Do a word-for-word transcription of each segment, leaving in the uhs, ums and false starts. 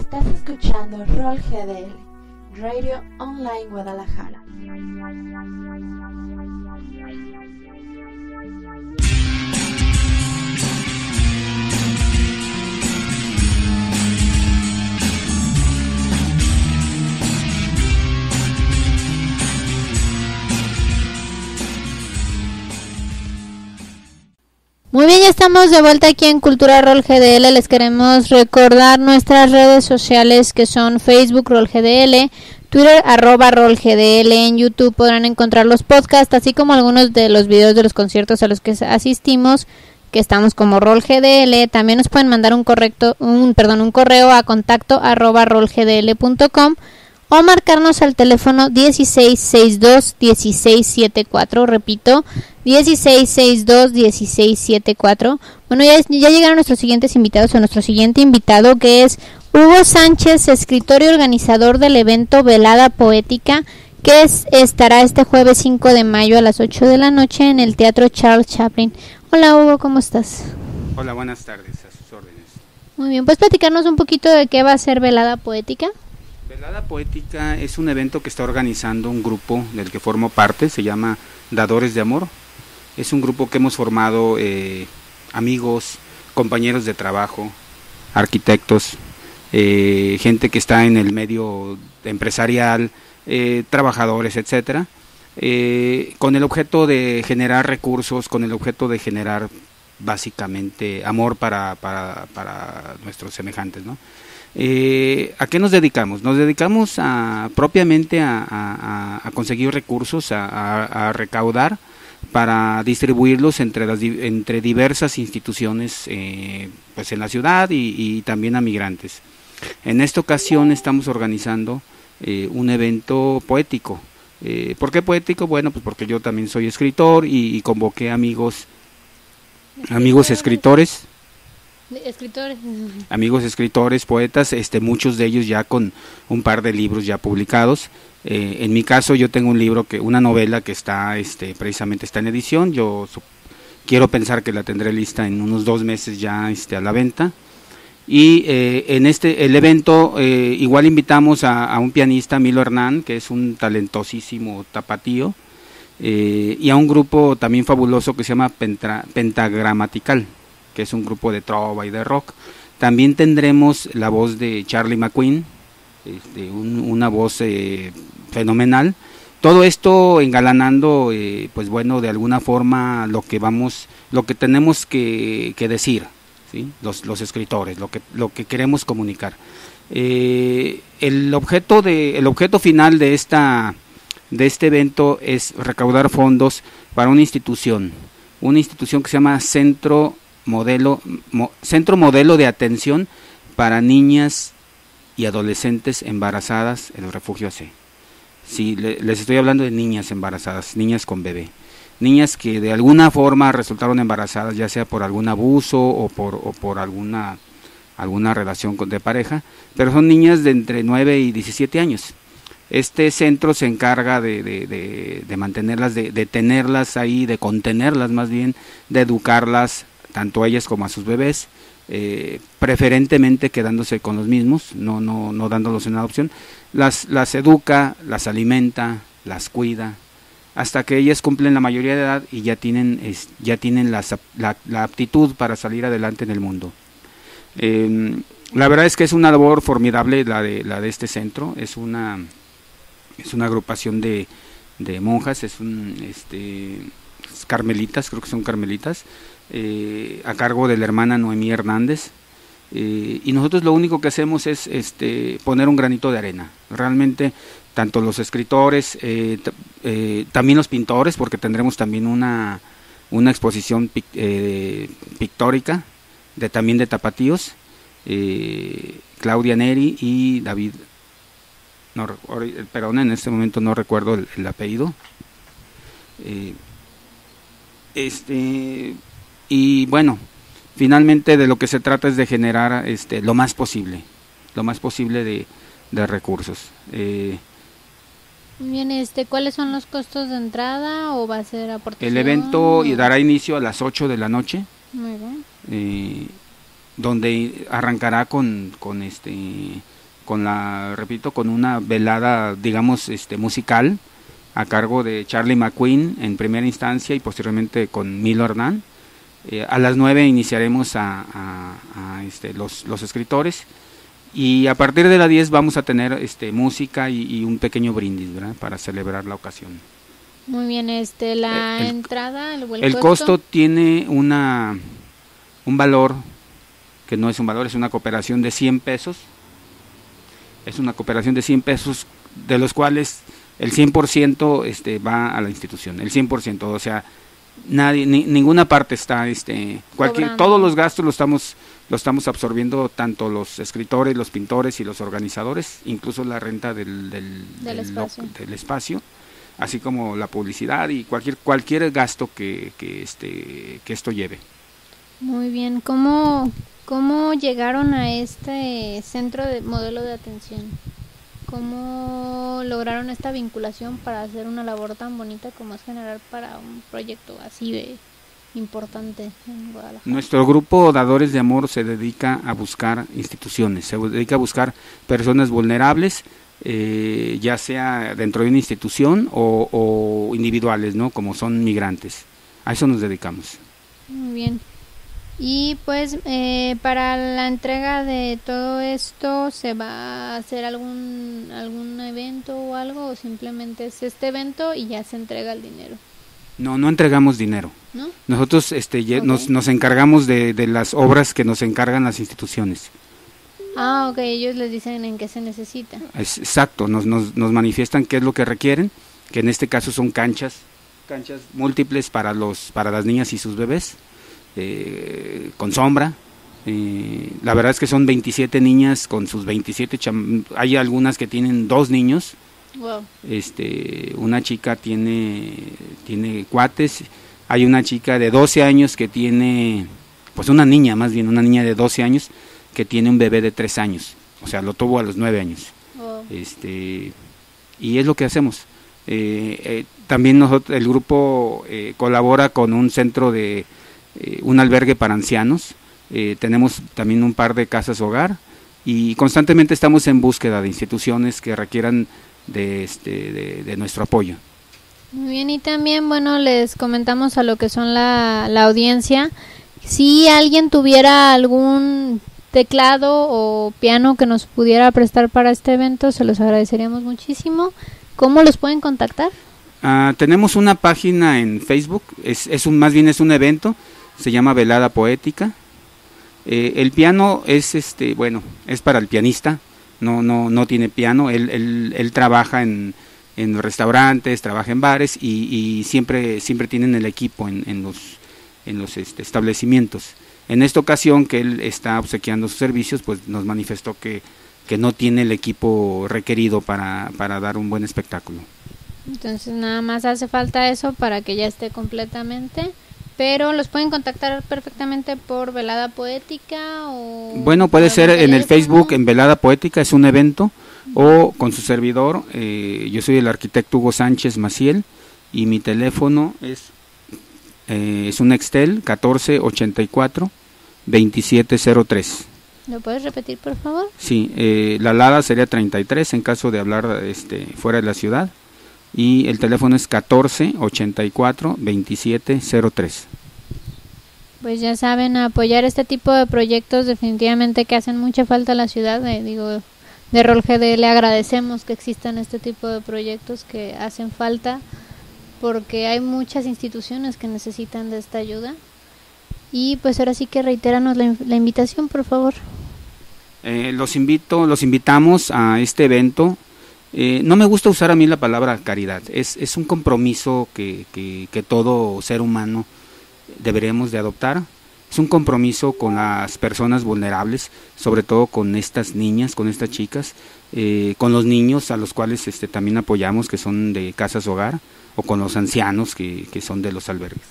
Estás escuchando Rol G D L, Radio Online Guadalajara. Muy bien, ya estamos de vuelta aquí en Cultura Rol G D L. Les queremos recordar nuestras redes sociales que son Facebook Rol G D L, Twitter arroba Rol G D L, en YouTube podrán encontrar los podcasts, así como algunos de los videos de los conciertos a los que asistimos, que estamos como Rol G D L. También nos pueden mandar un correcto, un perdón, un correo a contacto arroba rolgdl punto com o marcarnos al teléfono dieciséis sesenta y dos dieciséis setenta y cuatro, repito, dieciséis sesenta y dos dieciséis setenta y cuatro. Bueno, ya, ya llegaron nuestros siguientes invitados, o nuestro siguiente invitado, que es Hugo Sánchez, escritor y organizador del evento Velada Poética, que es, estará este jueves cinco de mayo a las ocho de la noche en el Teatro Charles Chaplin. Hola Hugo, ¿cómo estás? Hola, buenas tardes, a sus órdenes. Muy bien, ¿puedes platicarnos un poquito de qué va a ser Velada Poética? Velada Poética es un evento que está organizando un grupo del que formo parte, se llama Dadores de Amor. Es un grupo que hemos formado eh, amigos, compañeros de trabajo, arquitectos, eh, gente que está en el medio empresarial, eh, trabajadores, etcétera, eh, con el objeto de generar recursos, con el objeto de generar básicamente amor para, para, para nuestros semejantes, ¿no? Eh, ¿A qué nos dedicamos? Nos dedicamos a, propiamente a, a, a conseguir recursos, a, a, a recaudar para distribuirlos entre las entre diversas instituciones eh, pues en la ciudad y, y también a migrantes. En esta ocasión estamos organizando eh, un evento poético. Eh, ¿Por qué poético? Bueno, pues porque yo también soy escritor y, y convoqué amigos, amigos escritores. Escritores. Amigos escritores, poetas, este, muchos de ellos ya con un par de libros ya publicados. Eh, en mi caso yo tengo un libro, que una novela que está este, precisamente está en edición. Yo su, quiero pensar que la tendré lista en unos dos meses ya este, a la venta. Y eh, en este el evento eh, igual invitamos a, a un pianista, Milo Hernán, que es un talentosísimo tapatío, eh, y a un grupo también fabuloso que se llama Pentra, Pentagramatical, que es un grupo de trova y de rock. También tendremos la voz de Charlie McQueen, este, un, una voz eh, fenomenal. Todo esto engalanando, eh, pues bueno, de alguna forma lo que vamos, lo que tenemos que, que decir, ¿sí? Los, los escritores, lo que, lo que queremos comunicar. Eh, el objeto de, el objeto final de esta, de este evento es recaudar fondos para una institución, una institución que se llama Centro Modelo, mo, Centro Modelo de Atención para Niñas y Adolescentes Embarazadas en el Refugio A C. Sí, le, les estoy hablando de niñas embarazadas, niñas con bebé, niñas que de alguna forma resultaron embarazadas, ya sea por algún abuso o por, o por alguna, alguna relación de pareja, pero son niñas de entre nueve y diecisiete años. Este centro se encarga de, de, de, de mantenerlas, de, de tenerlas ahí, de contenerlas más bien, de educarlas, tanto a ellas como a sus bebés, eh, preferentemente quedándose con los mismos, no no no dándolos en adopción. Las las educa, las alimenta, las cuida, hasta que ellas cumplen la mayoría de edad y ya tienen es, ya tienen las, la, la aptitud para salir adelante en el mundo. Eh, la verdad es que es una labor formidable la de la de este centro. Es una es una agrupación de, de monjas, es un este carmelitas, creo que son carmelitas. Eh, a cargo de la hermana Noemí Hernández, eh, y nosotros lo único que hacemos es este, poner un granito de arena. Realmente tanto los escritores, eh, t- eh, también los pintores, porque tendremos también una, una exposición pic- eh, pictórica de también de tapatíos, eh, Claudia Neri y David, no, perdón, en este momento no recuerdo el, el apellido, eh, este y bueno, finalmente de lo que se trata es de generar este lo más posible, lo más posible de, de recursos. Eh, Bien, este, ¿cuáles son los costos de entrada o va a ser aportación? El evento o... dará inicio a las ocho de la noche. Muy bien. Eh, donde arrancará con, con este con la, repito, con una velada, digamos, este musical a cargo de Charlie McQueen en primera instancia y posteriormente con Milo Hernán. Eh, a las nueve iniciaremos a, a, a este, los, los escritores y a partir de las diez vamos a tener este, música y, y un pequeño brindis, ¿verdad?, para celebrar la ocasión. Muy bien, este, la el, entrada, el, el, el costo, costo tiene una un valor que no es un valor, es una cooperación de cien pesos, es una cooperación de cien pesos, de los cuales el cien por ciento este, va a la institución, el cien por ciento, o sea, nadie, ni, ninguna parte está, este, cualquier, todos los gastos los estamos, lo estamos absorbiendo, tanto los escritores, los pintores y los organizadores, incluso la renta del, del, del, del, espacio. Lo, del espacio, así como la publicidad y cualquier cualquier gasto que, que, este, que esto lleve. Muy bien, ¿cómo, cómo llegaron a este centro de modelo de atención? ¿Cómo lograron esta vinculación para hacer una labor tan bonita como es generar para un proyecto así de importante en Guadalajara? Nuestro grupo Dadores de Amor se dedica a buscar instituciones, se dedica a buscar personas vulnerables, eh, ya sea dentro de una institución o, o individuales, ¿no?, como son migrantes. A eso nos dedicamos. Muy bien. Y pues eh, para la entrega de todo esto, ¿se va a hacer algún algún evento o algo, o simplemente es este evento y ya se entrega el dinero? No, no entregamos dinero. ¿No? Nosotros este, okay. nos, nos encargamos de, de las obras que nos encargan las instituciones. Ah, ok, ellos les dicen en qué se necesita. Es, exacto, nos, nos, nos manifiestan qué es lo que requieren, que en este caso son canchas, canchas múltiples para los para las niñas y sus bebés. Eh, con sombra, eh, la verdad es que son veintisiete niñas con sus veintisiete cham- hay algunas que tienen dos niños. Wow. Este, una chica tiene tiene cuates, hay una chica de doce años que tiene, pues una niña más bien, una niña de doce años que tiene un bebé de tres años, o sea, lo tuvo a los nueve años. Wow. Este, y es lo que hacemos. Eh, eh, también nosotros, el grupo eh, colabora con un centro de Eh, un albergue para ancianos, eh, tenemos también un par de casas hogar y constantemente estamos en búsqueda de instituciones que requieran de, este, de, de nuestro apoyo. Muy bien, y también, bueno, les comentamos a lo que son la, la audiencia, si alguien tuviera algún teclado o piano que nos pudiera prestar para este evento, se los agradeceríamos muchísimo. ¿Cómo los pueden contactar? Uh, tenemos una página en Facebook, es, es un, más bien es un evento, se llama Velada Poética. Eh, el piano es este, bueno, es para el pianista, no, no, no tiene piano, él, él, él trabaja en, en restaurantes, trabaja en bares y, y siempre, siempre tienen el equipo en, en los, en los este, establecimientos. En esta ocasión que él está obsequiando sus servicios, pues nos manifestó que, que no tiene el equipo requerido para, para dar un buen espectáculo. Entonces nada más hace falta eso para que ya esté completamente, pero los pueden contactar perfectamente por Velada Poética o... Bueno, puede ser en el Facebook, en Velada Poética, es un evento, uh-huh. o con su servidor, eh, yo soy el arquitecto Hugo Sánchez Maciel y mi teléfono es, eh, es un Nextel catorce ochenta y cuatro veintisiete cero tres. ¿Lo puedes repetir, por favor? Sí, eh, la alada sería treinta y tres en caso de hablar este, fuera de la ciudad. Y el teléfono es catorce ochenta y cuatro veintisiete cero tres. Pues ya saben, apoyar este tipo de proyectos definitivamente que hacen mucha falta a la ciudad. Eh, digo, de Rol G D le agradecemos que existan este tipo de proyectos que hacen falta, porque hay muchas instituciones que necesitan de esta ayuda. Y pues ahora sí que reitéranos la, la invitación, por favor. Eh, los invito, los invitamos a este evento. Eh, no me gusta usar a mí la palabra caridad, es, es un compromiso que, que, que todo ser humano deberemos de adoptar, es un compromiso con las personas vulnerables, sobre todo con estas niñas, con estas chicas, eh, con los niños a los cuales este, también apoyamos, que son de casas hogar, o con los ancianos que, que son de los albergues.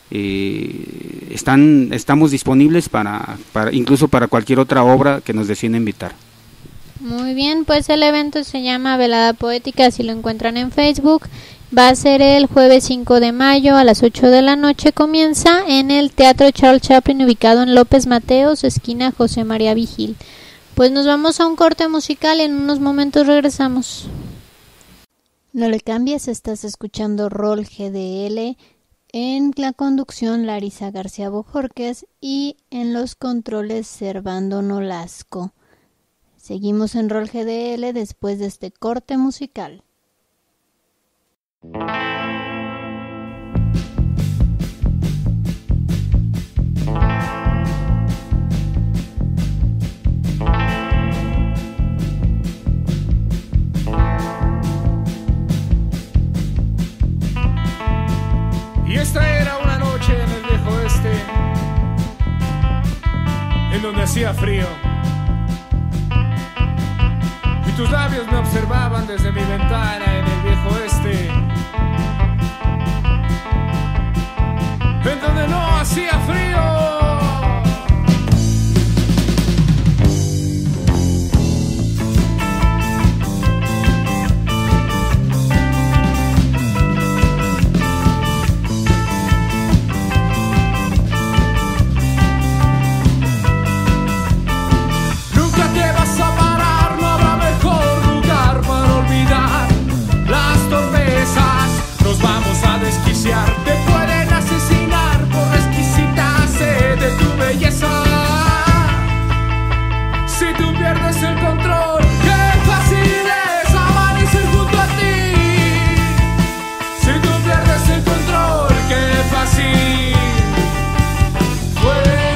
Eh, están, estamos disponibles para, para incluso para cualquier otra obra que nos deciden invitar. Muy bien, pues el evento se llama Velada Poética, si lo encuentran en Facebook. Va a ser el jueves cinco de mayo a las ocho de la noche, comienza en el Teatro Charles Chaplin, ubicado en López Mateos, esquina José María Vigil. Pues nos vamos a un corte musical y en unos momentos regresamos. No le cambies, estás escuchando Rol G D L, en la conducción Larisa García Bojorquez y en los controles Servando Nolasco. Seguimos en Rol G D L después de este corte musical. Y esta era una noche en el viejo oeste, en donde hacía frío, y tus labios me observaban desde mi ventana en el viejo oeste, en donde no hacía frío. Nos vamos a desquiciar, te pueden asesinar por la exquisita sed de tu belleza. Si tú pierdes el control, qué fácil es amanecer junto a ti. Si tú pierdes el control, qué fácil fue.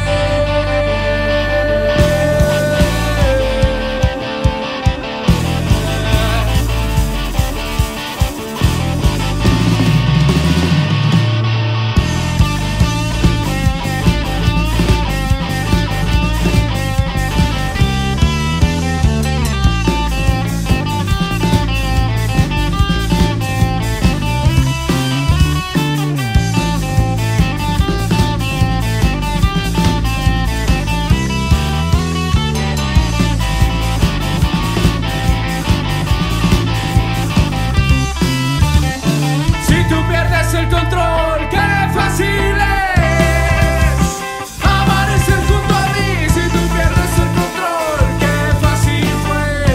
El control, qué fácil es amanecer junto a mí. Si tú pierdes el control, qué fácil fue.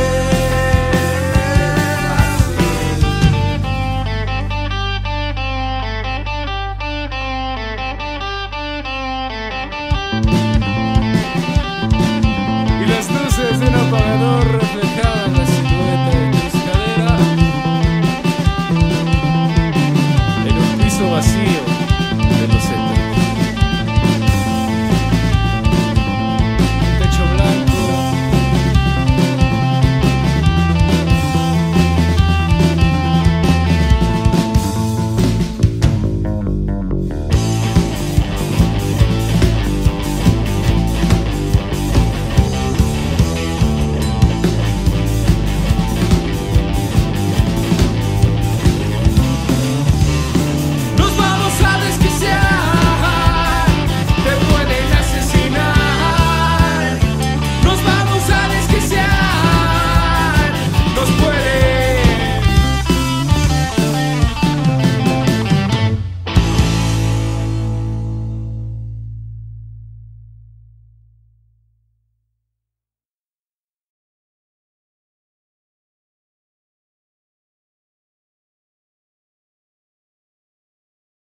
Y las luces de un apagador reflejaban la silueta de tu escalera. Vacío.